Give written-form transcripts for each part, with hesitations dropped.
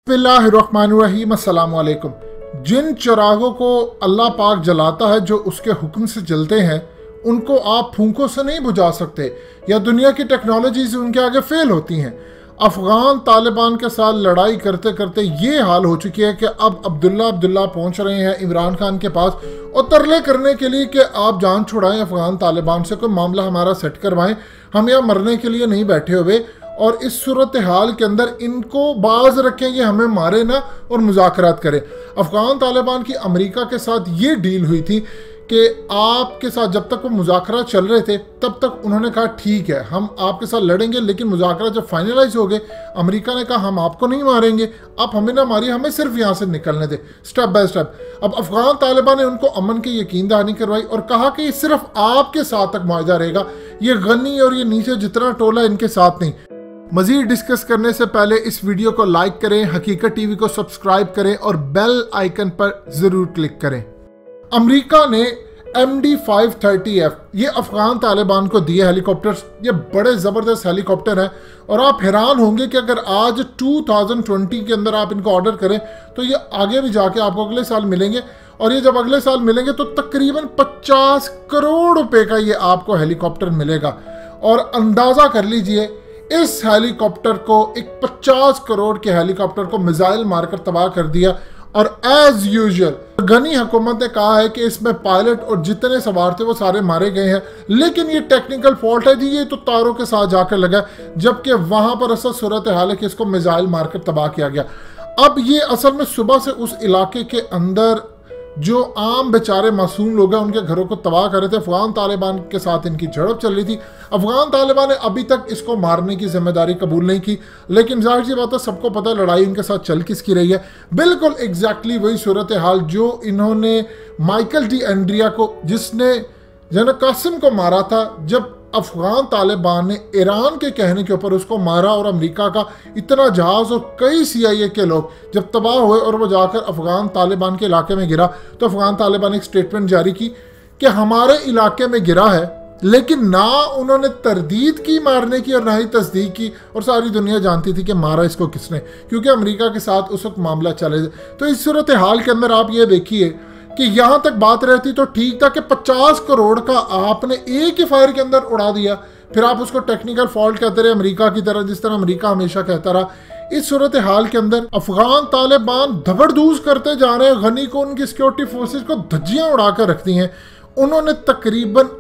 बिस्मिल्लाहिर्रहमानिर्रहीम, अस्सलाम वालेकुम। जिन चिरागों को अल्लाह पाक जलाता है, जो उसके हुक्म से जलते हैं, उनको आप फूंकों से नहीं बुझा सकते या दुनिया की टेक्नोलॉजीज उनके आगे फेल होती हैं। अफगान तालिबान के साथ लड़ाई करते करते ये हाल हो चुकी है कि अब अब्दुल्ला पहुंच रहे हैं इमरान खान के पास और तरले करने के लिए कि आप जान छुड़ाएं अफगान तालिबान से, कोई मामला हमारा सेट करवाएं, हम यहाँ मरने के लिए नहीं बैठे हुए। और इस सूरत हाल के अंदर इनको बाज रखें, ये हमें मारे ना और मुज़ाकरात करें। अफगान तालिबान की अमेरिका के साथ ये डील हुई थी कि आपके साथ जब तक वो मुज़ाकरा चल रहे थे तब तक उन्होंने कहा ठीक है हम आपके साथ लड़ेंगे, लेकिन मुज़ाकरा जब फाइनलाइज हो गए अमेरिका ने कहा हम आपको नहीं मारेंगे, आप हमें ना मारिए, हमें सिर्फ यहाँ से निकलने दे, स्टेप बाय स्टेप। अब अफगान तालिबान ने उनको अमन की यकीन दहानी करवाई और कहा कि ये सिर्फ आपके साथ तक मुआहदा रहेगा, ये गनी और ये नीचे जितना टोला इनके साथ नहीं। मजीद डिस्कस करने से पहले इस वीडियो को लाइक करें, हकीकत टीवी को सब्सक्राइब करें और बेल आइकन पर जरूर क्लिक करें। अमेरिका ने MD-530F ये अफगान तालिबान को दिए हेलीकॉप्टर्स। ये बड़े ज़बरदस्त हेलीकॉप्टर हैं और आप हैरान होंगे कि अगर आज 2020 के अंदर आप इनको ऑर्डर करें तो ये आगे भी जाके आपको अगले साल मिलेंगे, और ये जब अगले साल मिलेंगे तो तकरीबन 50 करोड़ रुपए का ये आपको हेलीकॉप्टर मिलेगा। और अंदाज़ा कर लीजिए इस हेलीकॉप्टर को, एक 50 करोड़ के हेलीकॉप्टर को मिसाइल मारकर तबाह कर दिया। और एज यूजुअल गनी हुकूमत ने कहा है कि इसमें पायलट और जितने सवार थे वो सारे मारे गए हैं, लेकिन ये टेक्निकल फॉल्ट है जी, ये तो तारों के साथ जाकर लगा, जबकि वहां पर असल सूरत हाल है कि इसको मिसाइल मारकर तबाह किया गया। अब ये असल में सुबह से उस इलाके के अंदर जो आम बेचारे मासूम लोग हैं उनके घरों को तबाह कर रहे थे। अफगान तालिबान के साथ इनकी झड़प चल रही थी। अफगान तालिबान ने अभी तक इसको मारने की जिम्मेदारी कबूल नहीं की, लेकिन जाहिर सी बात है सबको पता है लड़ाई उनके साथ चल किसकी रही है। बिल्कुल एग्जैक्टली वही सूरत हाल जो इन्होंने माइकल डी एंड्रिया को, जिसने जनरल कासिम को मारा था, जब अफगान तालिबान ने ईरान के कहने के ऊपर उसको मारा और अमेरिका का इतना जहाज और कई CIA के लोग जब तबाह हुए और वो जाकर अफगान तालिबान के इलाके में गिरा, तो अफगान तालिबान ने एक स्टेटमेंट जारी की कि हमारे इलाके में गिरा है, लेकिन ना उन्होंने तरदीद की मारने की और ना ही तस्दीक की, और सारी दुनिया जानती थी कि मारा इसको किसने, क्योंकि अमेरिका के साथ उस वक्त मामला चले। तो इस सूरत हाल के अंदर आप ये देखिए कि यहाँ तक बात रहती तो ठीक था कि 50 करोड़ का आपने एक ही फायर के अंदर उड़ा दिया, फिर आप उसको टेक्निकल फॉल्ट कहते रहे अमेरिका की तरह, जिस तरह अमेरिका हमेशा कहता रहा। इस सूरत हाल के अंदर अफगान तालिबान धबरदूज करते जा रहे हैं, गनी को उनकी सिक्योरिटी फोर्सेज को धज्जियां उड़ाकर रखती हैं। उन्होंने तकरीबन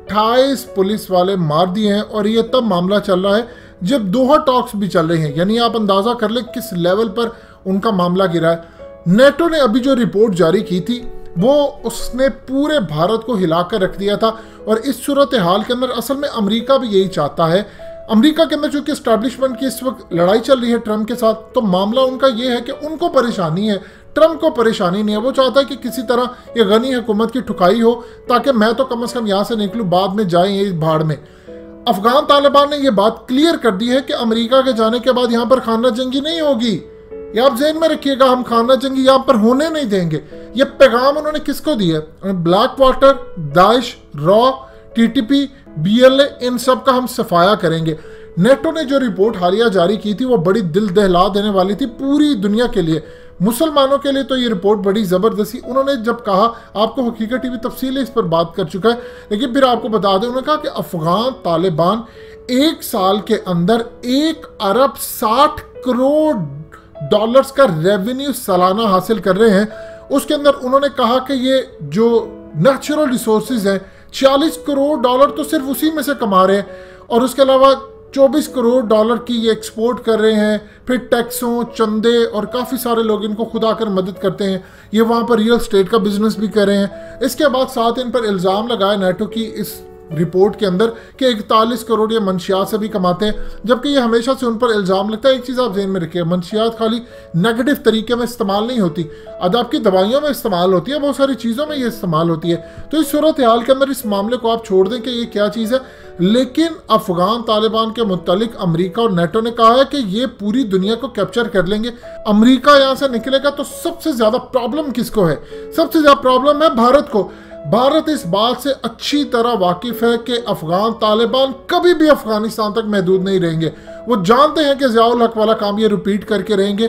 28 पुलिस वाले मार दिए हैं, और ये तब मामला चल रहा है जब दोहा टॉक्स भी चल रहे हैं, यानी आप अंदाजा कर लें किस लेवल पर उनका मामला गिरा है। नेटो ने अभी जो रिपोर्ट जारी की थी वो उसने पूरे भारत को हिलाकर रख दिया था, और इस सूरत हाल के अंदर असल में अमेरिका भी यही चाहता है। अमेरिका के अंदर चूंकि एस्टैब्लिशमेंट की इस वक्त लड़ाई चल रही है ट्रंप के साथ, तो मामला उनका ये है कि उनको परेशानी है, ट्रंप को परेशानी नहीं है। वो चाहता है कि किसी तरह ये गनी हुकूमत की ठुकाई हो, ताकि मैं तो कम से कम यहाँ से निकलूँ, बाद में जाए इस भाड़ में। अफगान तालिबान ने यह बात क्लियर कर दी है कि अमेरिका के जाने के बाद यहाँ पर खाना जंगी नहीं होगी, ये आप जेहन में रखिएगा, हम खाना जंगी यहाँ पर होने नहीं देंगे। ये पैगाम उन्होंने किसको दिया? ब्लैक वाटर, दाइश, रॉ, TTP, BLA, इन सब का हम सफाया करेंगे। नेटो ने जो रिपोर्ट हालिया जारी की थी वो बड़ी दिल दहला देने वाली थी पूरी दुनिया के लिए, मुसलमानों के लिए तो ये रिपोर्ट बड़ी ज़बरदस्ती। उन्होंने जब कहा, आपको हकीकत टीवी तफसील इस पर बात कर चुका है, लेकिन फिर आपको बता दें, उन्होंने कहा कि अफगान तालिबान 1 साल के अंदर 1 अरब 60 करोड़ डॉलर्स का रेवेन्यू सालाना हासिल कर रहे हैं। उसके अंदर उन्होंने कहा कि ये जो नेचुरल रिसोर्सेज हैं 40 करोड़ डॉलर तो सिर्फ उसी में से कमा रहे हैं, और उसके अलावा 24 करोड़ डॉलर की ये एक्सपोर्ट कर रहे हैं। फिर टैक्सों, चंदे और काफ़ी सारे लोग इनको खुद आकर मदद करते हैं। ये वहाँ पर रियल स्टेट का बिजनेस भी कर रहे हैं। इसके बाद साथ इन पर इल्ज़ाम लगाया नेटो की इस रिपोर्ट के अंदर कि 41 करोड़ ये मंशियात से भी कमाते हैं, जबकि ये हमेशा से उन पर इल्ज़ाम लगता है। एक चीज़ आप ज़हन में रखिए, मंशियात खाली नेगेटिव तरीके में इस्तेमाल नहीं होती, अदाब की दवाइयों में इस्तेमाल होती है, बहुत सारी चीज़ों में ये इस्तेमाल होती है। तो इस सूरत हाल के अंदर इस मामले को आप छोड़ दें कि ये क्या चीज़ है, लेकिन अफगान तालिबान के मुतालिक अमेरिका और नेटो ने कहा है कि ये पूरी दुनिया को कैप्चर कर लेंगे। अमेरिका यहाँ से निकलेगा तो सबसे ज़्यादा प्रॉब्लम किसको है? सबसे ज़्यादा प्रॉब्लम है भारत को। भारत इस बात से अच्छी तरह वाकिफ है कि अफगान तालिबान कभी भी अफगानिस्तान तक महदूद नहीं रहेंगे। वो जानते हैं कि ज़ियाउल हक वाला काम ये रिपीट करके रहेंगे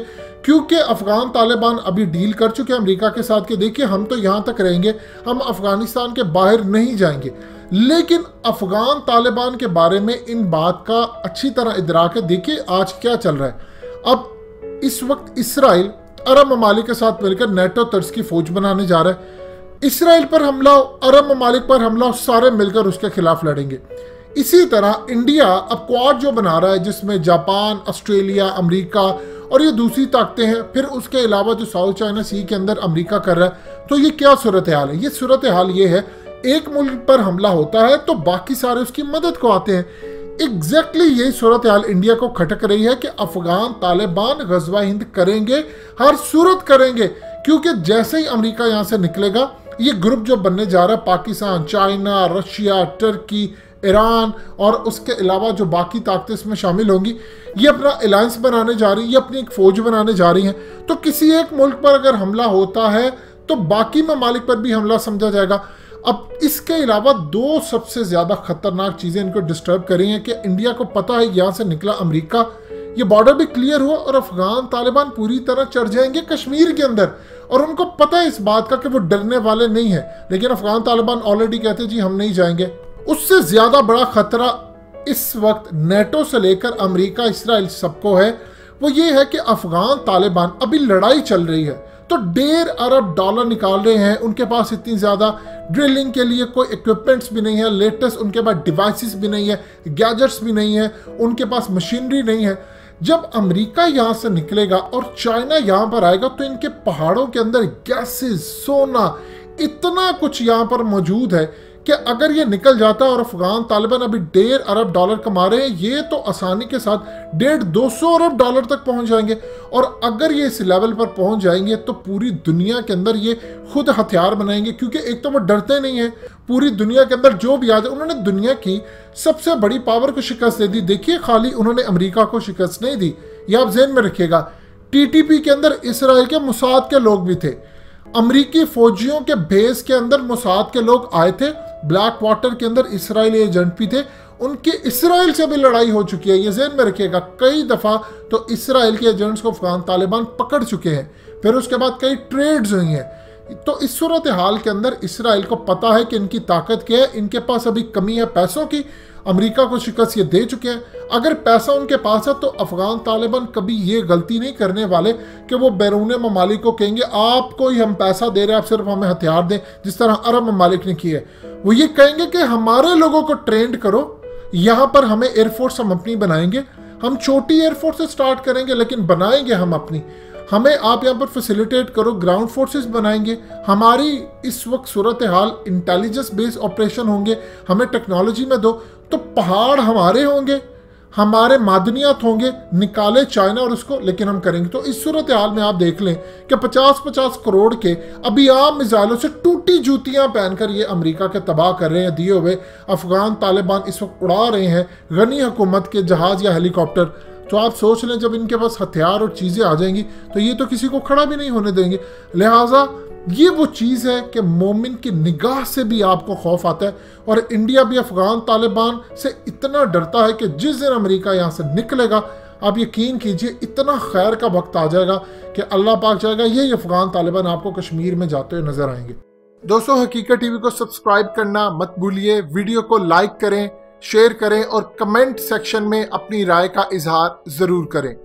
क्योंकि अफगान तालिबान अभी डील कर चुके हैं अमेरिका के साथ कि देखिए हम तो यहाँ तक रहेंगे, हम अफगानिस्तान के बाहर नहीं जाएंगे। लेकिन अफगान तालिबान के बारे में इन बात का अच्छी तरह इदराक है। देखिए आज क्या चल रहा है। अब इस वक्त इसराइल अरब ममालिक के साथ मिलकर नेटो तर्ज की फौज बनाने जा रहा है। इसराइल पर हमला हो, अरब ममालिक पर हमला हो, सारे मिलकर उसके खिलाफ लड़ेंगे। इसी तरह इंडिया अब क्वाड जो बना रहा है, जिसमें जापान, ऑस्ट्रेलिया, अमेरिका और ये दूसरी ताकतें हैं, फिर उसके अलावा जो साउथ चाइना सी के अंदर अमेरिका कर रहा है। तो ये क्या सूरत हाल है? ये सूरत हाल ये है, एक मुल्क पर हमला होता है तो बाकी सारे उसकी मदद को आते हैं। एग्जैक्टली यही सूरत हाल इंडिया को खटक रही है कि अफगान तालिबान गजवा हिंद करेंगे, हर सूरत करेंगे, क्योंकि जैसे ही अमेरिका यहाँ से निकलेगा, ये ग्रुप जो बनने जा रहा है, Pakistan, China, Russia, Turkey, Iran और उसके अलावा जो बाकी ताकतें इसमें शामिल होंगी, ये अपना अलायंस बनाने जा रही है, ये अपनी एक फौज बनाने जा रही हैं। तो किसी एक मुल्क पर अगर हमला होता है तो बाकी ममालिक पर भी हमला समझा जाएगा। अब इसके अलावा दो सबसे ज्यादा खतरनाक चीजें इनको डिस्टर्ब कर रही हैं कि इंडिया को पता है यहाँ से निकला अमेरिका, ये बॉर्डर भी क्लियर हुआ और अफगान तालिबान पूरी तरह चढ़ जाएंगे कश्मीर के अंदर, और उनको पता है इस बात का कि वो डरने वाले नहीं है। लेकिन अफगान तालिबान ऑलरेडी कहते हैं जी हम नहीं जाएंगे। उससे ज्यादा बड़ा खतरा इस वक्त नेटो से लेकर अमेरिका, इसराइल सबको है, वो ये है कि अफगान तालिबान अभी लड़ाई चल रही है तो $1.5 अरब निकाल रहे हैं। उनके पास इतनी ज्यादा ड्रिलिंग के लिए कोई इक्विपमेंट्स भी नहीं है, लेटेस्ट उनके पास डिवाइसेस भी नहीं है, गैजेट्स भी नहीं है, उनके पास मशीनरी नहीं है। जब अमेरिका यहाँ से निकलेगा और चाइना यहाँ पर आएगा तो इनके पहाड़ों के अंदर गैसेस, सोना, इतना कुछ यहाँ पर मौजूद है कि अगर ये निकल जाता है और अफगान तालिबान अभी $1.5 अरब कमा रहे हैं, ये तो आसानी के साथ 150-200 अरब तक पहुंच जाएंगे। और अगर ये इस लेवल पर पहुंच जाएंगे तो पूरी दुनिया के अंदर ये खुद हथियार बनाएंगे, क्योंकि एक तो वो डरते नहीं है। पूरी दुनिया के अंदर जो भी आ जाए, उन्होंने दुनिया की सबसे बड़ी पावर को शिकस्त दे दी। देखिए खाली उन्होंने अमेरिका को शिकस्त नहीं दी, ये आप ज़हन में रखिएगा। TTP के अंदर इसराइल के मोसाद के लोग भी थे, अमरीकी फौजियों के बेस के अंदर मोसाद के लोग आए थे, ब्लैक वाटर के अंदर इसराइली एजेंट भी थे, उनके इसराइल से भी लड़ाई हो चुकी है, ये ज़हन में रखिएगा। कई दफ़ा तो इसराइल के एजेंट्स को अफगान तालिबान पकड़ चुके हैं, फिर उसके बाद कई ट्रेड्स हुई हैं। तो इस सूरत हाल के अंदर इसराइल को पता है कि इनकी ताकत क्या है, इनके पास अभी कमी है पैसों की, अमेरिका को शिकस्त ये दे चुके हैं। अगर पैसा उनके पास है तो अफगान तालिबान कभी ये गलती नहीं करने वाले कि वो बैरून ममालिक को कहेंगे आपको ही हम पैसा दे रहे हैं, आप सिर्फ हमें हथियार दें, जिस तरह अरब ममालिक ने किया है। वो ये कहेंगे कि हमारे लोगों को ट्रेंड करो, यहाँ पर हमें एयरफोर्स हम अपनी बनाएंगे, हम छोटी एयरफोर्स से स्टार्ट करेंगे लेकिन बनाएंगे हम अपनी, हमें आप यहाँ पर फैसिलिटेट करो, ग्राउंड फोर्सेस बनाएंगे, हमारी इस वक्त सूरत हाल इंटेलिजेंस बेस्ड ऑपरेशन होंगे, हमें टेक्नोलॉजी में दो, तो पहाड़ हमारे होंगे, हमारे मादनियात होंगे, निकाले चाइना और उसको, लेकिन हम करेंगे। तो इस सूरत हाल में आप देख लें कि 50-50 करोड़ के अभी आम मिसाइलों से टूटी जूतियां पहनकर ये अमेरिका के तबाह कर रहे हैं दिए हुए अफगान तालिबान इस वक्त उड़ा रहे हैं गनी हुकूमत के जहाज या हेलीकॉप्टर। तो आप सोच लें जब इनके पास हथियार और चीज़ें आ जाएंगी तो ये तो किसी को खड़ा भी नहीं होने देंगे। लिहाजा ये वो चीज़ है कि मोमिन की निगाह से भी आपको खौफ आता है, और इंडिया भी अफगान तालिबान से इतना डरता है कि जिस दिन अमेरिका यहाँ से निकलेगा, आप यकीन कीजिए इतना खैर का वक्त आ जाएगा कि अल्लाह पाक चाहेगा यही अफगान तालिबान आपको कश्मीर में जाते हुए नजर आएंगे। दोस्तों, हकीकत टीवी को सब्सक्राइब करना मत भूलिए, वीडियो को लाइक करें, शेयर करें और कमेंट सेक्शन में अपनी राय का इजहार ज़रूर करें।